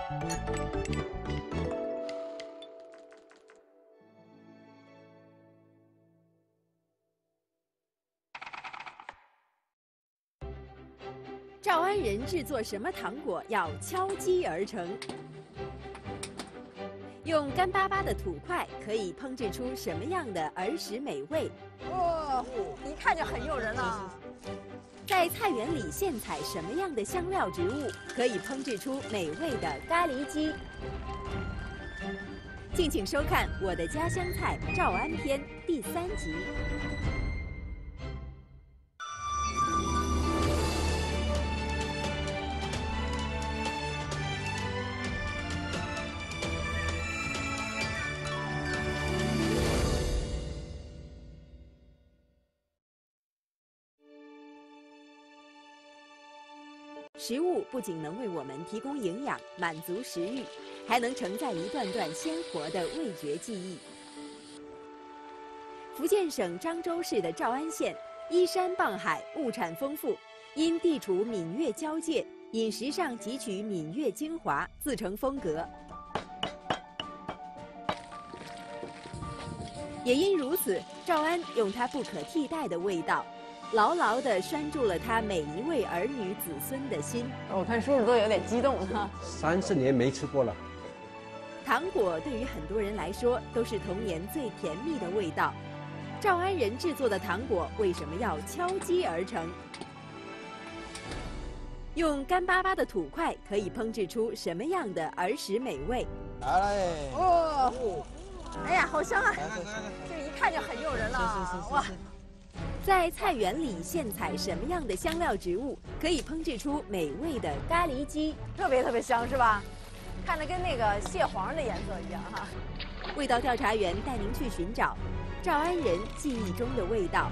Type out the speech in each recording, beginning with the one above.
诏安人制作什么糖果要敲击而成？用干巴巴的土块可以烹制出什么样的儿时美味？ 哦，一看就很诱人了。 在菜园里现采什么样的香料植物可以烹制出美味的咖喱鸡？敬请收看《我的家乡菜·诏安篇》第3集。食物不仅能为我们提供营养、满足食欲，还能承载一段段鲜活的味觉记忆。福建省漳州市的诏安县依山傍海，物产丰富，因地处闽粤交界，饮食上汲取闽粤精华，自成风格。也因如此，诏安用它不可替代的味道，牢牢地拴住了他每一位儿女子孙的心。 我看叔叔都有点激动哈。 30年没吃过了。 糖果对于很多人来说都是童年最甜蜜的味道。诏安人制作的糖果为什么要敲击而成？用干巴巴的土块可以烹制出什么样的儿时美味？ 哦，哎呀，好香啊！这一看就很诱人了。哇！ 在菜园里现采什么样的香料植物可以烹制出美味的咖喱鸡？ 特别香是吧？看着跟那个蟹黄的颜色一样哈。 味道调查员带您去寻找诏安人记忆中的味道。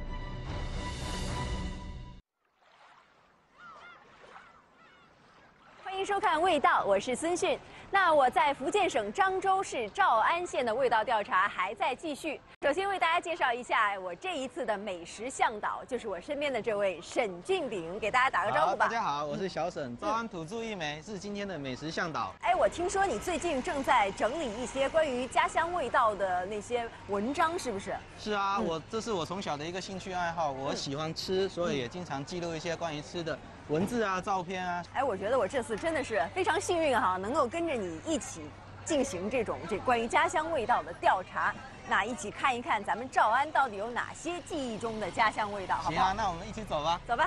欢迎收看《味道》，我是孙迅。那我在福建省漳州市诏安县的味道调查还在继续。首先为大家介绍一下我这一次的美食向导，就是我身边的这位沈俊炳，给大家打个招呼吧。 大家好，我是小沈，诏安土著一枚，是今天的美食向导。 哎，我听说你最近正在整理一些关于家乡味道的那些文章，是不是？ 是啊，这是我从小的一个兴趣爱好，我喜欢吃，所以也经常记录一些关于吃的文字啊、照片啊。 哎，我觉得我这次真的是非常幸运哈，能够跟着你一起进行这关于家乡味道的调查。那一起看一看咱们诏安到底有哪些记忆中的家乡味道，好不好？ 行啊，那我们一起走吧。 走吧。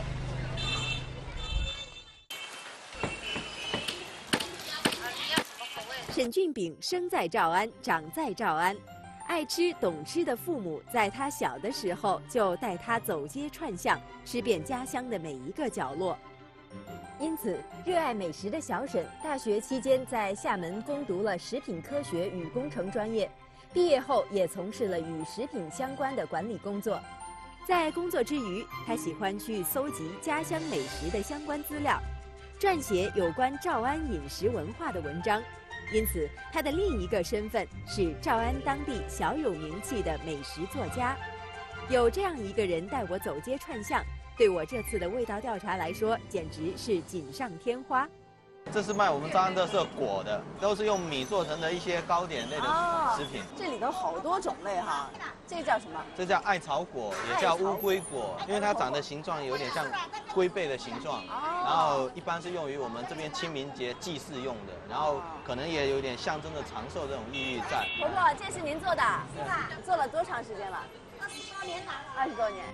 沈俊炳生在诏安，长在诏安，爱吃懂吃的父母在他小的时候就带他走街串巷，吃遍家乡的每一个角落。因此，热爱美食的小沈，大学期间在厦门攻读了食品科学与工程专业，毕业后也从事了与食品相关的管理工作。在工作之余，他喜欢去搜集家乡美食的相关资料，撰写有关诏安饮食文化的文章。因此，他的另一个身份是诏安当地小有名气的美食作家。有这样一个人带我走街串巷，对我这次的味道调查来说，简直是锦上添花。 这是卖我们诏安特色果的，都是用米做成的一些糕点类的食品。 这里头好多种类哈，这个叫什么？ 这叫艾草果，也叫乌龟果，因为它长的形状有点像龟背的形状。然后一般是用于我们这边清明节祭祀用的，然后可能也有点象征着长寿这种寓意在。 婆婆，这是您做的？是啊。做了多长时间了？20多年了。20多年。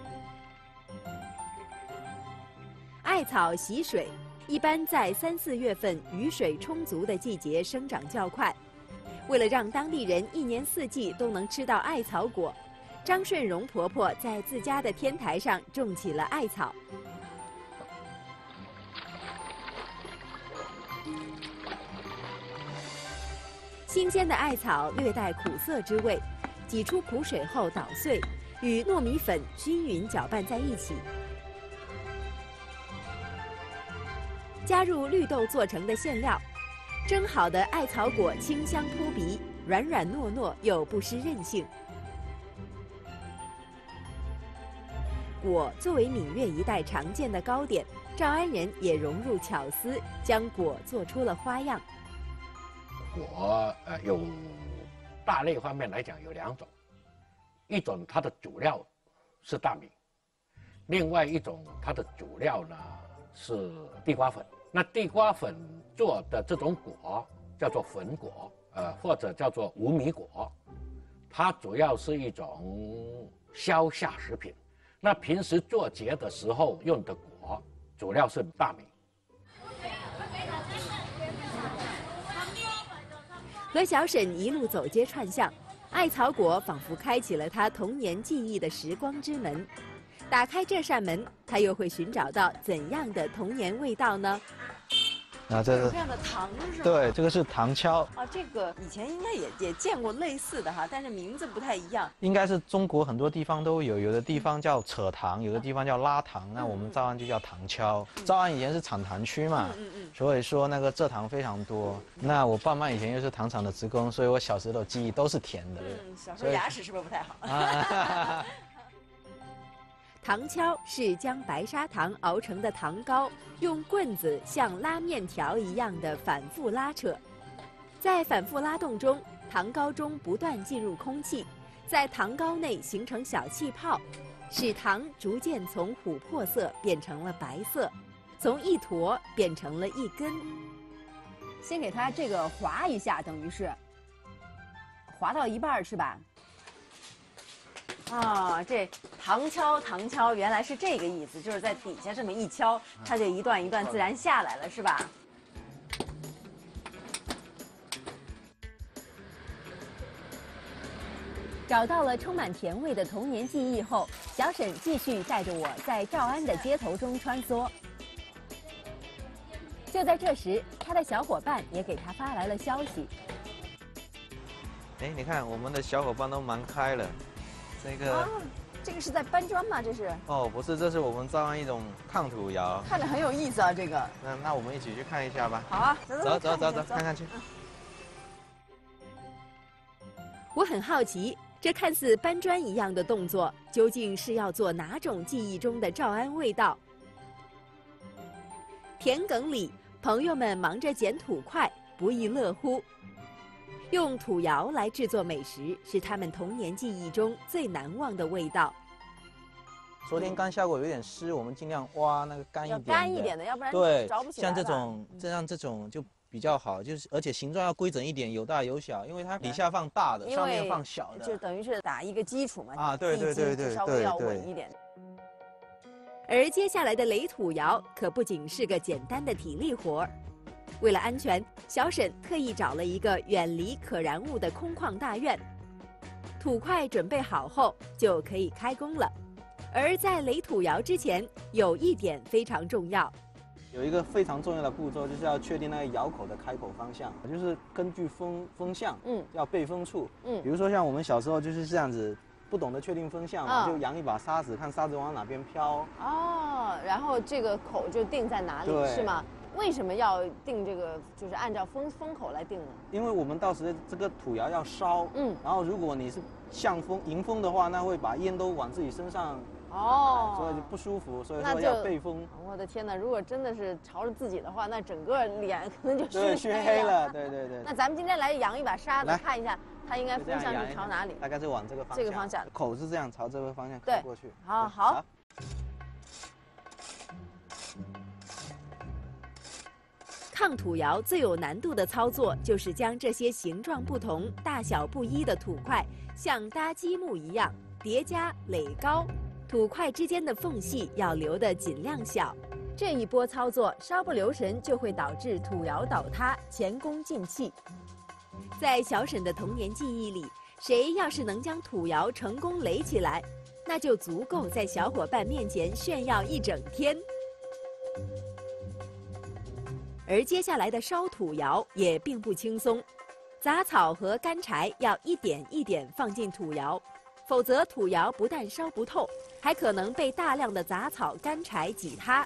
艾草喜水，一般在3、4月份雨水充足的季节生长较快。为了让当地人一年4季都能吃到艾草果，张顺荣婆婆在自家的天台上种起了艾草。新鲜的艾草略带苦涩之味，挤出苦水后捣碎，与糯米粉均匀搅拌在一起。加入绿豆做成的馅料，蒸好的艾草果清香扑鼻，软软糯糯又不失韧性。 果作为闽粤一带常见的糕点，诏安人也融入巧思，将果做出了花样。 果有大类方面来讲有2种，一种它的主料是大米，另外一种它的主料呢是地瓜粉。那地瓜粉做的这种果叫做粉果，或者叫做无米果，它主要是一种消夏食品。那平时做节的时候用的果，主料是大米。 和小沈一路走街串巷，艾草果仿佛开启了他童年记忆的时光之门。打开这扇门，他又会寻找到怎样的童年味道呢？ 啊，这这样的糖是吗？ 对，这个是糖荞。 啊，这个以前应该也见过类似的哈，但是名字不太一样。 应该是中国很多地方都有，有的地方叫扯糖，有的地方叫拉糖，那我们诏安就叫糖荞。诏安以前是产糖区嘛，所以说那个蔗糖非常多。那我爸妈以前又是糖厂的职工，所以我小时候的记忆都是甜的。 小时候牙齿是不是不太好？ 糖荞是将白砂糖熬成的糖糕，用棍子像拉面条一样的反复拉扯，在反复拉动中，糖糕中不断进入空气，在糖糕内形成小气泡，使糖逐渐从琥珀色变成了白色，从一坨变成了一根。 先给它这个划一下，等于是划到一半是吧？啊，这糖荞原来是这个意思，就是在底下这么一敲，它就一段一段自然下来了，是吧？ 找到了充满甜味的童年记忆后，小沈继续带着我在诏安的街头中穿梭。就在这时，他的小伙伴也给他发来了消息。 哎，你看我们的小伙伴都忙开了。这个， 这个是在搬砖吗？这是？ 哦，不是，这是我们诏安一种抗土窑， 看着很有意思啊，这个。 那我们一起去看一下吧。 好啊， 走，看看去。 我很好奇，这看似搬砖一样的动作，究竟是要做哪种记忆中的诏安味道？田埂里，朋友们忙着捡土块，不亦乐乎。用土窑来制作美食，是他们童年记忆中最难忘的味道。 昨天刚下过有点湿，我们尽量挖那个干一点的， 干一点的，要不然对， 着不起来。 像这种就比较好，就是而且形状要规整一点，有大有小，因为它底下放大的，上面放小的， 就等于是打一个基础嘛。 啊，对， 稍微要稳一点。 而接下来的垒土窑可不仅是个简单的体力活儿。为了安全，小沈特意找了一个远离可燃物的空旷大院。土块准备好后，就可以开工了。而在垒土窑之前，有一点非常重要。 有一个非常重要的步骤，就是要确定那个窑口的开口方向，就是根据风向，要背风处，比如说像我们小时候就是这样子，不懂得确定风向嘛，就扬一把沙子，看沙子往哪边飘。 哦，然后这个口就定在哪里，是吗？为什么要定这个？就是按照风口来定呢？ 因为我们到时这个土窑要烧，然后如果你是向风迎风的话，那会把烟都往自己身上，所以就不舒服，所以说要背风。 我的天哪！如果真的是朝着自己的话，那整个脸可能就熏黑了。对。 那咱们今天来扬一把沙子，看一下它应该风向是朝哪里？ 大概是往这个方向。 这个方向。 口是这样朝这个方向开过去。 好。 抗土窑最有难度的操作，就是将这些形状不同、大小不一的土块，像搭积木一样叠加垒高，土块之间的缝隙要留得尽量小。这一波操作稍不留神，就会导致土窑倒塌，前功尽弃。在小沈的童年记忆里，谁要是能将土窑成功垒起来，那就足够在小伙伴面前炫耀一整天。而接下来的烧土窑也并不轻松，杂草和干柴要一点一点放进土窑，否则土窑不但烧不透，还可能被大量的杂草、干柴挤塌。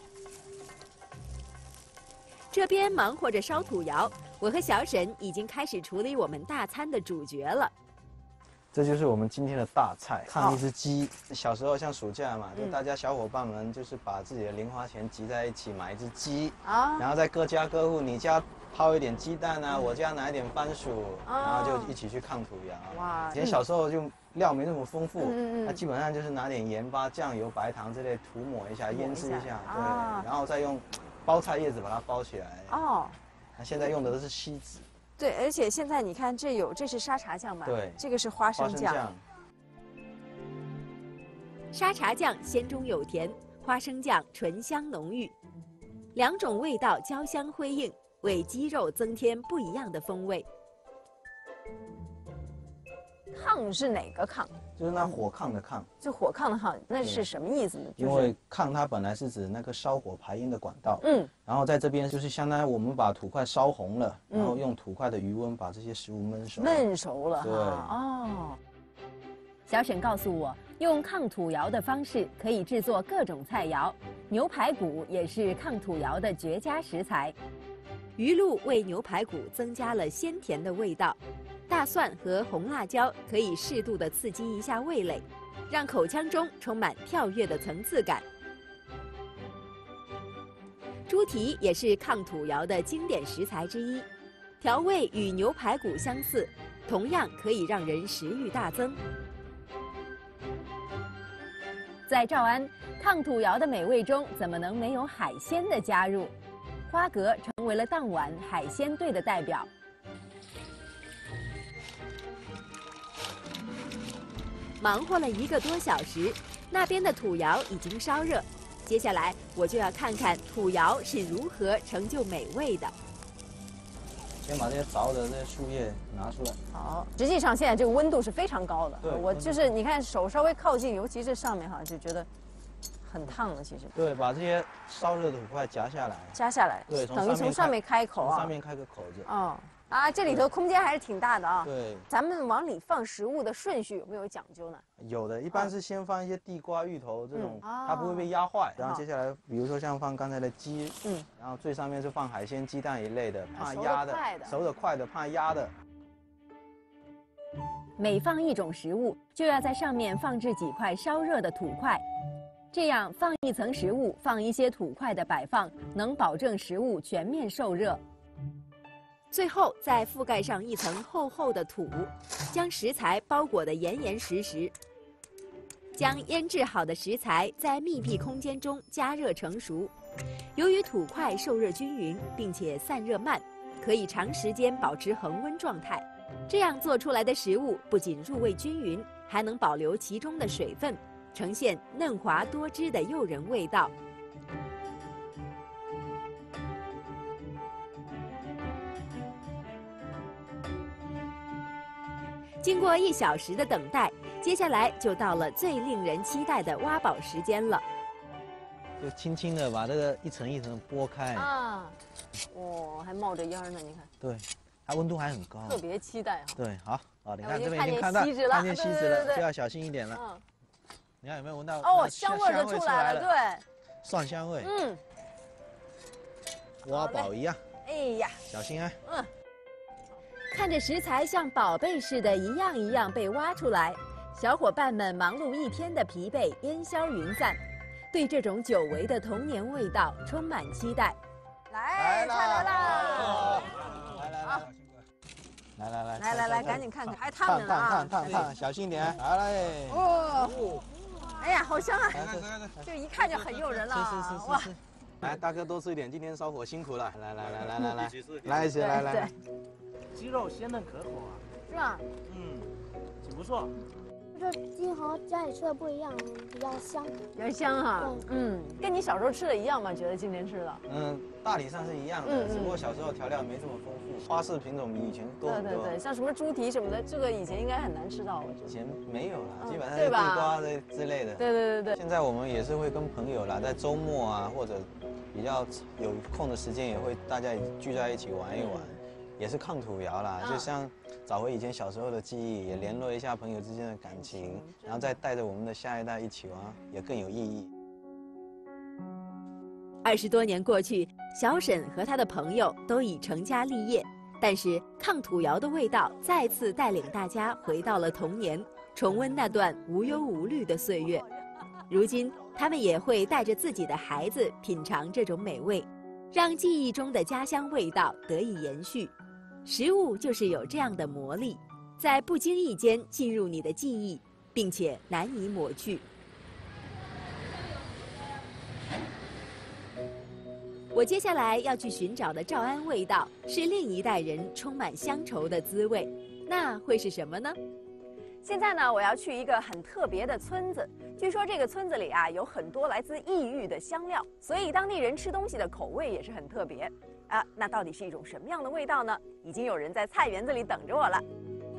这边忙活着烧土窑，我和小沈已经开始处理我们大餐的主角了。 这就是我们今天的大菜，炕一只鸡。小时候像暑假嘛，就大家小伙伴们就是把自己的零花钱集在一起买一只鸡，然后在各家各户，你家抛一点鸡蛋啊，我家拿一点番薯，然后就一起去炕土窑。哇！以前小时候就料没那么丰富，那基本上就是拿点盐巴、酱油、白糖之类涂抹一下，腌制一下，对，然后再用包菜叶子把它包起来。哦。那现在用的都是锡纸。 对，而且现在你看，这是沙茶酱吧？ 对， 这个是花生酱。 沙茶酱鲜中有甜，花生酱醇香浓郁，两种味道交相辉映，为鸡肉增添不一样的风味。 炕是哪个炕？ 就是那火炕的炕。 就火炕的炕，那是什么意思呢？ 因为炕它本来是指那个烧火排烟的管道，然后在这边就是相当于我们把土块烧红了，然后用土块的余温把这些食物焖熟。 焖熟了， 对， 哦。 小沈告诉我，用炕土窑的方式可以制作各种菜肴，牛排骨也是炕土窑的绝佳食材。鱼露为牛排骨增加了鲜甜的味道，大蒜和红辣椒可以适度的刺激一下味蕾，让口腔中充满跳跃的层次感。猪蹄也是炕土窑的经典食材之一，调味与牛排骨相似，同样可以让人食欲大增。在诏安，炕土窑的美味中怎么能没有海鲜的加入？花蛤成为了当晚海鲜队的代表。忙活了1个多小时，那边的土窑已经烧热，接下来我就要看看土窑是如何成就美味的。 先把这些凿的这些树叶拿出来。 好，实际上现在这个温度是非常高的。 对， 我就是你看手稍微靠近，尤其是上面哈，就觉得很烫了。其实。 对，把这些烧热的土块夹下来。 夹下来。 对， 等于从上面开口啊。 从上面开个口子。 哦。啊，这里头空间还是挺大的啊。 对。 咱们往里放食物的顺序有没有讲究呢？ 有的，一般是先放一些地瓜、芋头这种，它不会被压坏。然后接下来，比如说像放刚才的鸡，然后最上面是放海鲜、鸡蛋一类的，怕压的，熟得快的，怕压的。 每放一种食物，就要在上面放置几块烧热的土块，这样放一层食物，放一些土块的摆放，能保证食物全面受热。最后再覆盖上一层厚厚的土，将食材包裹得严严实实。将腌制好的食材在密闭空间中加热成熟。由于土块受热均匀，并且散热慢，可以长时间保持恒温状态。这样做出来的食物不仅入味均匀，还能保留其中的水分，呈现嫩滑多汁的诱人味道。经过1小时的等待，接下来就到了最令人期待的挖宝时间了。 就轻轻的把这个一层一层剥开啊， 哇，还冒着烟呢，你看。 对，它温度还很高。 特别期待啊。 对，好，你看这边已经看见锡纸了，就要小心一点了。嗯。你看有没有闻到？ 哦，香味就出来了，对。 蒜香味。嗯。挖宝一样。 哎呀， 小心啊。嗯。 看着食材像宝贝似的，一样一样被挖出来，小伙伴们忙碌1天的疲惫烟消云散，对这种久违的童年味道充满期待。 来，菜来啦！ 来， 赶紧看看，还烫着呢啊！ 烫，小心点，来。哦， 哎呀，好香啊！这一看就很诱人了。 是。哇！来，大哥多吃一点，今天烧火辛苦了。来，一起来。 鸡肉鲜嫩可口啊， 是吧？ 挺不错。 这鸡和家里吃的不一样，比较香。 比较香哈。跟你小时候吃的一样吗？觉得今天吃的？ 大体上是一样的，只不过小时候调料没这么丰富，花式品种比以前多很多。 对，像什么猪蹄什么的，这个以前应该很难吃到。 以前没有了，基本上是地瓜之类的。 对。 现在我们也是会跟朋友啦，在周末啊或者比较有空的时间，也会大家聚在一起玩一玩。也是炕土窑啦，就像找回以前小时候的记忆，也联络一下朋友之间的感情，然后再带着我们的下一代一起玩，也更有意义。 20多年过去，小沈和他的朋友都已成家立业， 但是抗土窑的味道再次带领大家回到了童年，重温那段无忧无虑的岁月。如今，他们也会带着自己的孩子品尝这种美味，让记忆中的家乡味道得以延续。食物就是有这样的魔力，在不经意间进入你的记忆，并且难以抹去。我接下来要去寻找的诏安味道，是另一代人充满乡愁的滋味，那会是什么呢？ 现在呢，我要去一个很特别的村子。据说这个村子里啊，有很多来自异域的香料，所以当地人吃东西的口味也是很特别啊。那到底是一种什么样的味道呢？已经有人在菜园子里等着我了。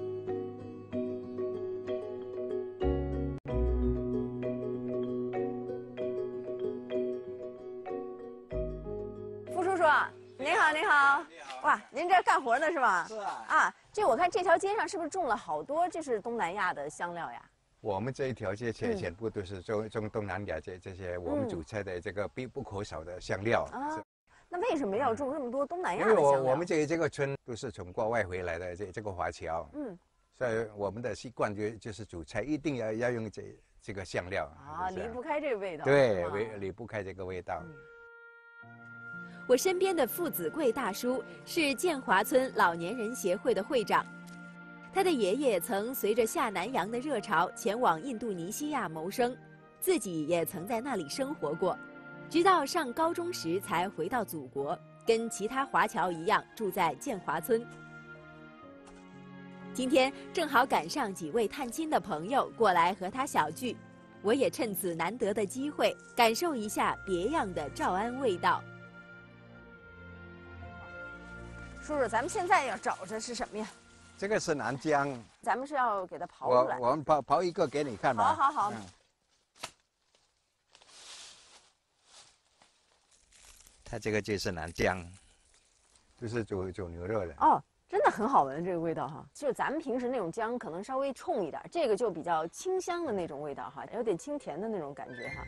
傅叔叔，您好，您好。哇，您这干活呢是吧？ 是啊。 啊，这我看这条街上是不是种了好多就是东南亚的香料呀？ 我们这一条街全部都是种东南亚这些我们煮菜的这个必不可少的香料。 啊，那为什么要种这么多东南亚因为的香料？ 我们这个村都是从国外回来的这个华侨，所以我们的习惯就是煮菜一定要用这个香料啊，离不开这个味道。 对，离不开这个味道。 我身边的傅子贵大叔是建华村老年人协会的会长，他的爷爷曾随着下南洋的热潮前往印度尼西亚谋生，自己也曾在那里生活过，直到上高中时才回到祖国，跟其他华侨一样住在建华村。今天正好赶上几位探亲的朋友过来和他小聚，我也趁此难得的机会感受一下别样的诏安味道。 叔叔，咱们现在要找的是什么呀？ 这个是南姜， 咱们是要给它刨出来。 我们刨一个给你看吧。 好。 它这个就是南姜，就是煮牛肉的。 哦，真的很好闻这个味道哈，就是咱们平时那种姜可能稍微冲一点，这个就比较清香的那种味道哈，有点清甜的那种感觉哈。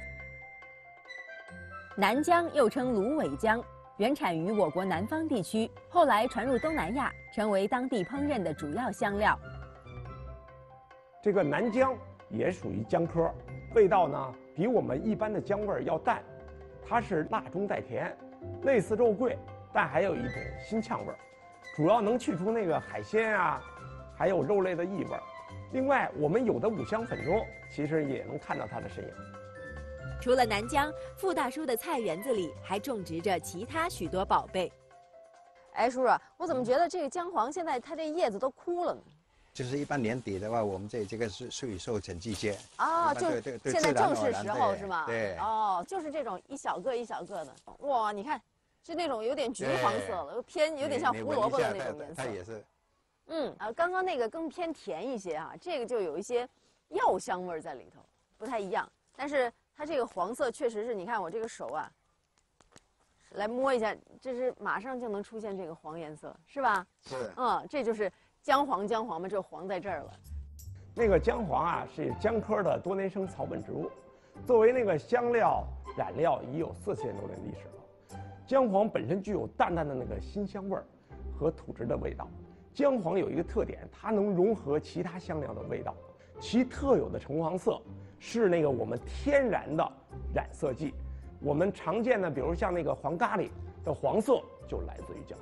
南姜又称芦苇姜，原产于我国南方地区，后来传入东南亚，成为当地烹饪的主要香料。 这个南姜也属于姜科，味道呢比我们一般的姜味儿要淡，它是辣中带甜，类似肉桂，但还有一种辛呛味儿，主要能去除那个海鲜啊，还有肉类的异味儿。另外，我们有的五香粉中其实也能看到它的身影。 除了南姜，傅大叔的菜园子里还种植着其他许多宝贝。 哎，叔叔，我怎么觉得这个姜黄现在它这叶子都枯了呢？ 就是一般年底的话，我们这个是属于收成季节。 哦，就是现在正是时候是吗？ 对。 哦，就是这种一小个一小个的。哇，你看，是那种有点橘黄色了，有点像胡萝卜的那种颜色。 它也是。 刚刚那个更偏甜一些哈，这个就有一些药香味在里头，不太一样。但是它这个黄色确实是，你看我这个手啊，来摸一下，这是马上就能出现这个黄颜色，是吧？ 是。 这就是姜黄嘛，这黄在这儿了。 那个姜黄啊，是姜科的多年生草本植物，作为那个香料染料已有4000多年历史了。姜黄本身具有淡淡的那个辛香味儿和土质的味道。姜黄有一个特点，它能融合其他香料的味道，其特有的橙黄色是那个我们天然的染色剂。我们常见的，比如像那个黄咖喱的黄色，就来自于姜黄。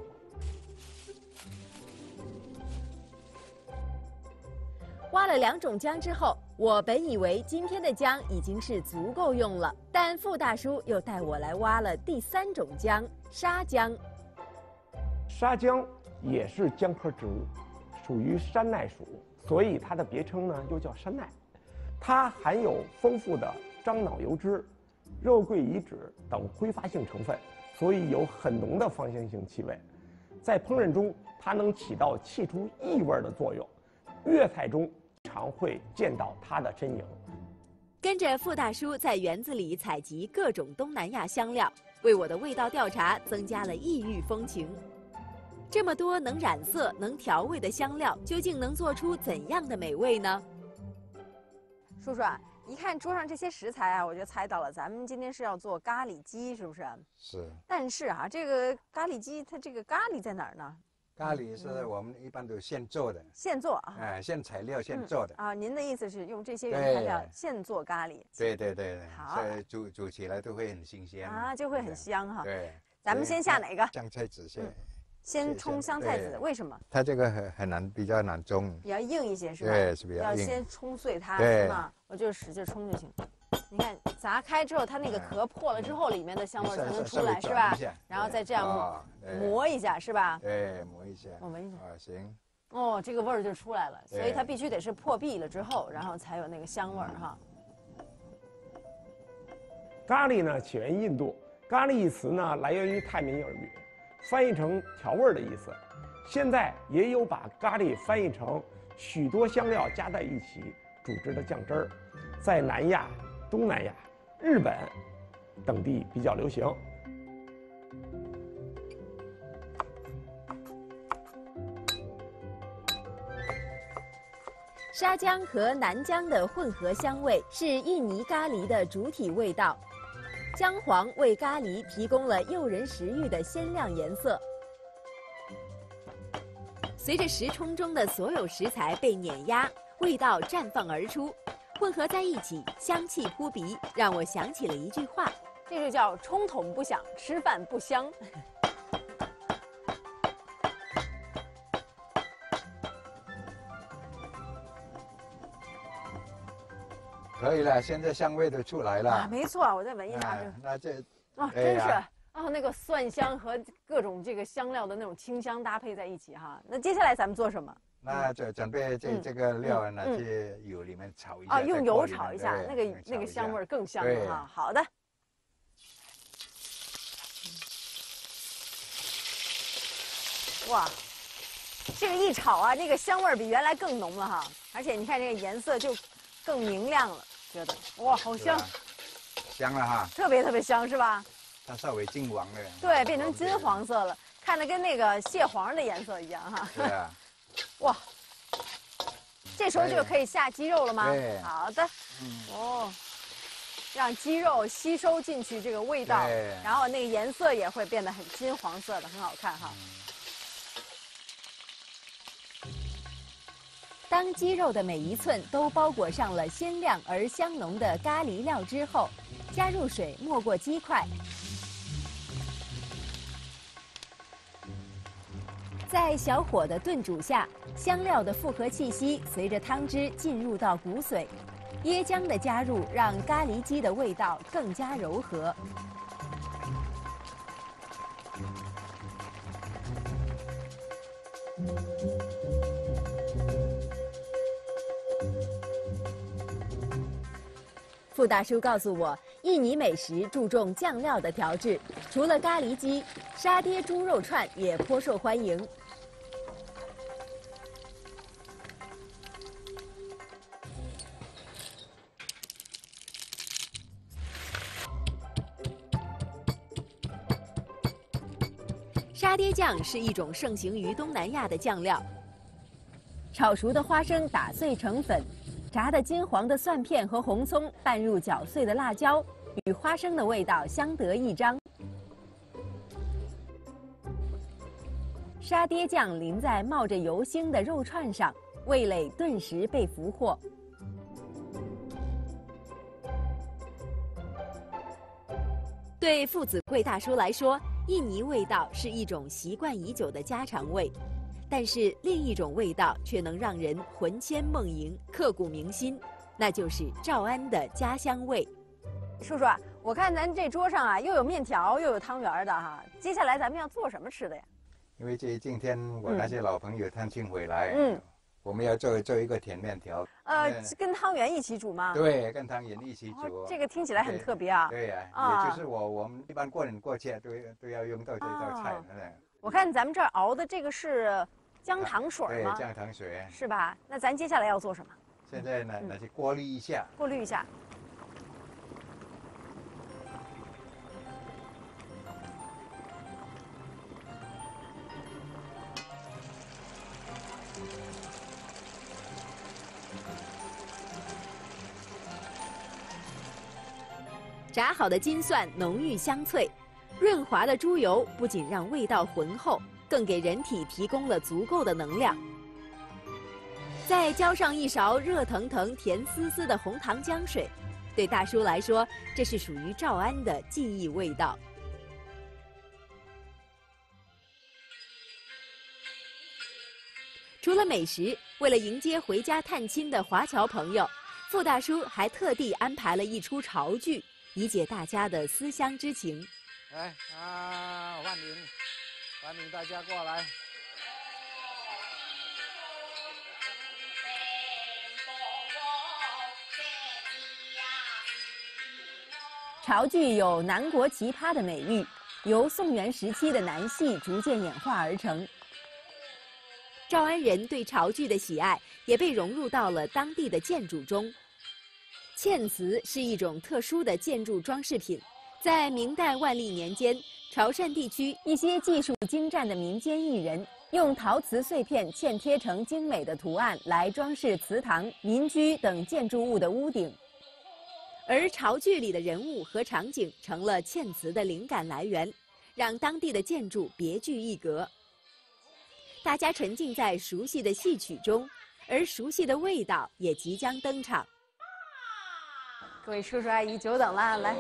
挖了2种姜之后，我本以为今天的姜已经是足够用了，但傅大叔又带我来挖了第3种姜——沙姜。 沙姜也是姜科植物，属于山奈属，所以它的别称呢又叫山奈。它含有丰富的樟脑油脂、肉桂乙酯等挥发性成分，所以有很浓的芳香性气味。在烹饪中，它能起到去除异味的作用。粤菜中常会见到它的身影。 跟着傅大叔在园子里采集各种东南亚香料，为我的味道调查增加了异域风情。这么多能染色、能调味的香料，究竟能做出怎样的美味呢？ 叔叔啊，一看桌上这些食材啊，我就猜到了，咱们今天是要做咖喱鸡，是不是？ 是。 但是啊，这个咖喱鸡它这个咖喱在哪儿呢？ 咖喱是我们一般都现做的， 现做啊， 现材料现做的啊。您的意思是用这些原材料现做咖喱？ 对， 好， 所以煮起来都会很新鲜啊，就会很香哈。 对， 咱们先下哪个？ 香菜籽先冲香菜籽，为什么？ 它这个很难，比较难冲， 比较硬一些是吧？ 对，是比较硬。 要先冲碎它，是吗？我就使劲冲就行。你看砸开之后，它那个壳破了之后，里面的香味才能出来，是吧？然后再这样磨一下，是吧？ 对，磨一下。 我闻一下。 行。 哦，这个味儿就出来了，所以它必须得是破壁了之后，然后才有那个香味儿哈。 咖喱呢起源于印度，咖喱一词呢来源于泰米尔语，翻译成调味的意思。现在也有把咖喱翻译成许多香料加在一起煮制的酱汁儿，在南亚、东南亚、日本等地比较流行。 沙姜和南姜的混合香味是印尼咖喱的主体味道，姜黄为咖喱提供了诱人食欲的鲜亮颜色。随着时冲中的所有食材被碾压，味道绽放而出，混合在一起，香气扑鼻，让我想起了一句话， 这就叫冲桶不响，吃饭不香。 可以了，现在香味都出来了。 啊，没错，我再闻一下。 那这啊，真是啊，那个蒜香和各种这个香料的那种清香搭配在一起哈。那接下来咱们做什么？ 那就准备这个料拿去油里面炒一下。 啊，用油炒一下，那个香味更香了哈。好的。哇，这个一炒啊，这个香味比原来更浓了哈，而且你看这个颜色就更明亮了，觉得哇，好香， 香了哈， 特别香是吧？ 它稍微金黄了， 对，变成金黄色了，看着跟那个蟹黄的颜色一样哈。 对啊， 哇，这时候就可以下鸡肉了吗？ 对， 好的，哦，让鸡肉吸收进去这个味道，然后那个颜色也会变得很金黄色的，很好看哈。 当鸡肉的每一寸都包裹上了鲜亮而香浓的咖喱料之后，加入水没过鸡块，在小火的炖煮下，香料的复合气息随着汤汁进入到骨髓，椰浆的加入让咖喱鸡的味道更加柔和。傅大叔告诉我，印尼美食注重酱料的调制，除了咖喱鸡，沙爹猪肉串也颇受欢迎。沙爹酱是一种盛行于东南亚的酱料，炒熟的花生打碎成粉。炸得金黄的蒜片和红葱拌入搅碎的辣椒，与花生的味道相得益彰。沙爹酱淋在冒着油腥的肉串上，味蕾顿时被俘获。对傅子贵大叔来说，印尼味道是一种习惯已久的家常味。但是另一种味道却能让人魂牵梦萦、刻骨铭心，那就是诏安的家乡味。 叔叔啊，我看咱这桌上啊，又有面条，又有汤圆的哈。接下来咱们要做什么吃的呀？ 因为今天我那些老朋友探亲回来，我们要做一个甜面条。 跟汤圆一起煮吗？ 对，跟汤圆一起煮。 这个听起来很特别啊。 对呀，也就是我们一般过年过节都要用到这道菜。 我看咱们这儿熬的这个是姜糖水吗？ 对，姜糖水是吧？那咱接下来要做什么？ 现在呢，拿去过滤一下。 过滤一下。 炸好的金蒜浓郁香脆，润滑的猪油不仅让味道浑厚， 更给人体提供了足够的能量。再浇上一勺热腾腾、甜丝丝的红糖姜水，对大叔来说，这是属于诏安的记忆味道。除了美食，为了迎接回家探亲的华侨朋友，傅大叔还特地安排了一出潮剧，以解大家的思乡之情。 来啊，欢迎大家过来。 潮剧有南国奇葩的美誉，由宋元时期的南戏逐渐演化而成。 诏安人对潮剧的喜爱也被融入到了当地的建筑中。嵌瓷是一种特殊的建筑装饰品，在明代万历年间，潮汕地区一些技术精湛的民间艺人用陶瓷碎片嵌贴成精美的图案来装饰祠堂、民居等建筑物的屋顶。而潮剧里的人物和场景成了嵌瓷的灵感来源，让当地的建筑别具一格。大家沉浸在熟悉的戏曲中，而熟悉的味道也即将登场。 各位叔叔阿姨，久等了，来。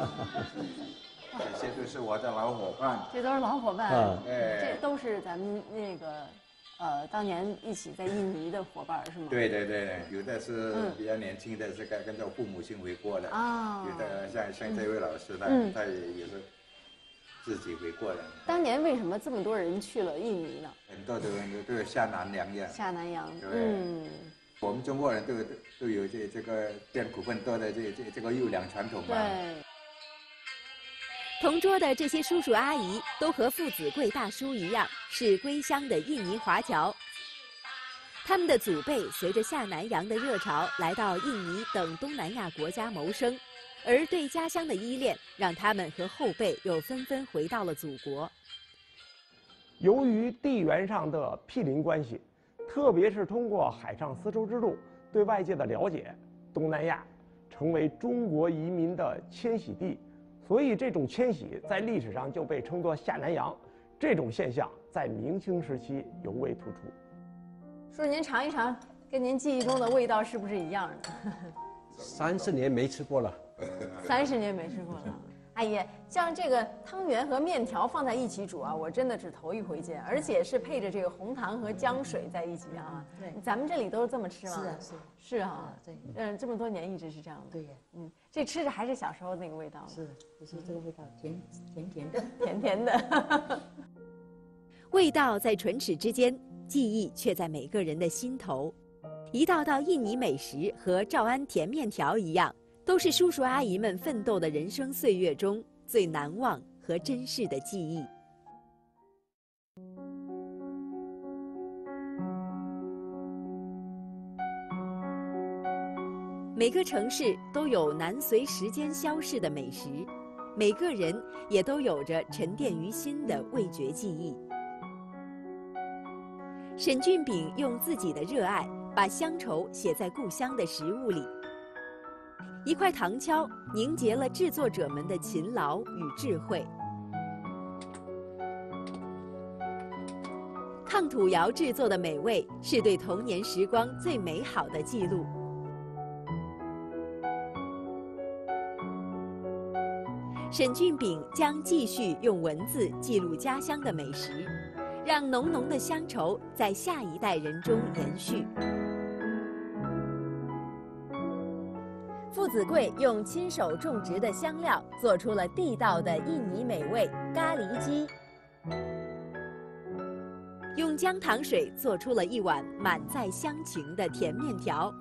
这些都是我的老伙伴。 这都是老伙伴，这都是咱们那个。当年一起在印尼的伙伴是吗？ 对，有的是比较年轻的，是跟着父母亲回国的啊。有的像这位老师，他也是自己回国的。 当年为什么这么多人去了印尼呢？ 很多的人都有下南洋呀。 下南洋， 我们中国人都有这个艰苦奋斗的这个优良传统嘛。 对。 同桌的这些叔叔阿姨都和傅子贵大叔一样，是归乡的印尼华侨。他们的祖辈随着下南洋的热潮来到印尼等东南亚国家谋生，而对家乡的依恋让他们和后辈又纷纷回到了祖国。 由于地缘上的毗邻关系，特别是通过海上丝绸之路对外界的了解，东南亚成为中国移民的迁徙地。所以，这种迁徙在历史上就被称作下南洋。这种现象在明清时期尤为突出。 叔，您尝一尝，跟您记忆中的味道是不是一样的 ？30年没吃过了。 30年没吃过了。阿姨，像这个汤圆和面条放在一起煮啊，我真的是头一回见，而且是配着这个红糖和姜水在一起啊。对，咱们这里都是这么吃吗？是啊，对，这么多年一直是这样的。 对呀， 这吃着还是小时候那个味道。 是，就是这个味道，甜的， 甜甜的。 味道在唇齿之间，记忆却在每个人的心头。一道道印尼美食和诏安甜面条一样。都是叔叔阿姨们奋斗的人生岁月中最难忘和珍视的记忆。每个城市都有难随时间消逝的美食，每个人也都有着沉淀于心的味觉记忆。沈俊炳用自己的热爱，把乡愁写在故乡的食物里。一块糖敲凝结了制作者们的勤劳与智慧。炕土窑制作的美味，是对童年时光最美好的记录。沈俊炳将继续用文字记录家乡的美食，让浓浓的乡愁在下一代人中延续。傅子贵用亲手种植的香料做出了地道的印尼美味咖喱鸡，用姜糖水做出了一碗满载乡情的甜面条。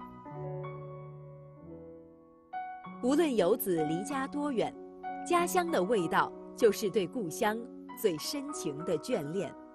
无论游子离家多远，家乡的味道就是对故乡最深情的眷恋。